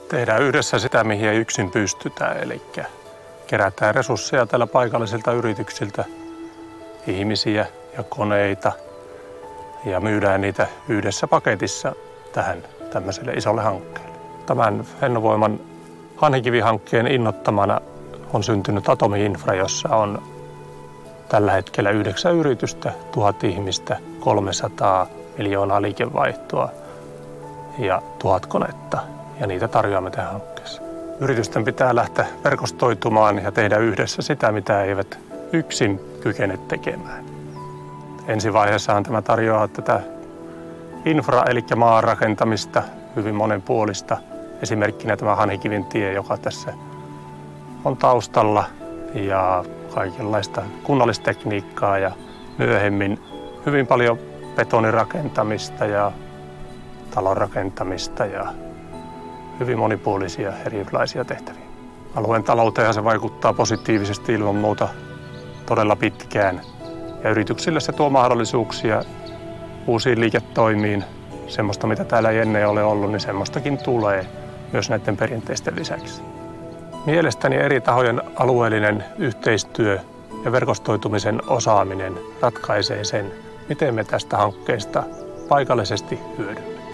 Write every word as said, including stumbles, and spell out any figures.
Tehdään yhdessä sitä, mihin ei yksin pystytään, eli kerätään resursseja täällä paikallisilta yrityksiltä, ihmisiä ja koneita ja myydään niitä yhdessä paketissa tähän tämmöiselle isolle hankkeelle. Tämän Fennovoiman Hanhikivi-hankkeen innoittamana on syntynyt Atomi-infra, jossa on tällä hetkellä yhdeksän yritystä, tuhat ihmistä, kolmesataa miljoonaa liikevaihtoa ja tuhat konetta. Ja niitä tarjoamme tähän hankkeeseen. Yritysten pitää lähteä verkostoitumaan ja tehdä yhdessä sitä, mitä eivät yksin kykene tekemään. Ensi vaiheessahan tämä tarjoaa tätä infra- eli maanrakentamista hyvin monenpuolista. Esimerkkinä tämä Hanhikivin tie, joka tässä on taustalla, ja kaikenlaista kunnallistekniikkaa ja myöhemmin hyvin paljon betonirakentamista ja talonrakentamista ja hyvin monipuolisia erilaisia tehtäviä. Alueen talouteen se vaikuttaa positiivisesti ilman muuta todella pitkään. Ja yrityksille se tuo mahdollisuuksia uusiin liiketoimiin. Semmoista, mitä täällä ei ennen ole ollut, niin semmoistakin tulee myös näiden perinteisten lisäksi. Mielestäni eri tahojen alueellinen yhteistyö ja verkostoitumisen osaaminen ratkaisee sen, miten me tästä hankkeesta paikallisesti hyödymme.